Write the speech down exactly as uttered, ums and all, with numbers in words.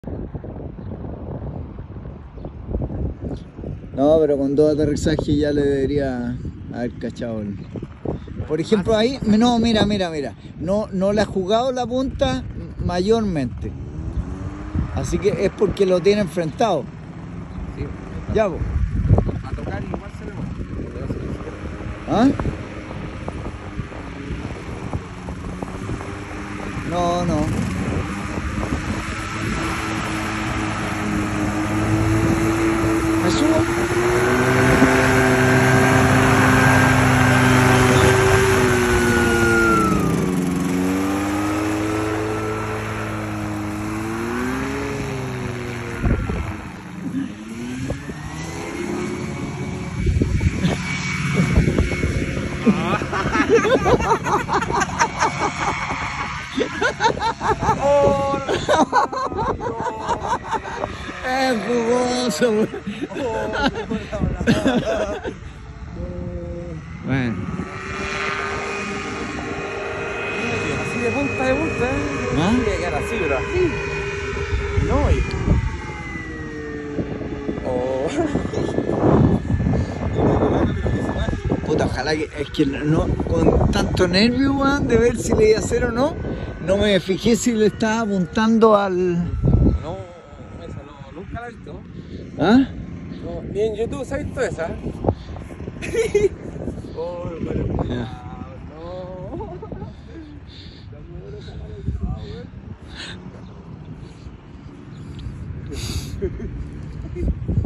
No, pero con dos aterrizajes ya le debería haber cachado. Por ejemplo, ahí, no, mira, mira, mira. No, no le ha jugado la punta mayormente. Así que es porque lo tiene enfrentado. Sí. Ya, vos. A tocar igual se le va. ¿Ah? No, no. ¿Me subo? ¡Oh! ¡Es jugoso! Bueno. Así de punta de punta, ¿eh? ¿Ah? Tiene que quedar así, pero así. No, y... Oh. Puta, ojalá que... Es que no, con tanto nervio, weón, de ver si le iba a hacer o no, no me fijé si le estaba apuntando al... No, esa no, nunca la he visto. ¿Ah? No, ni en YouTube se ha visto esa. Oh, pero... Ya. No.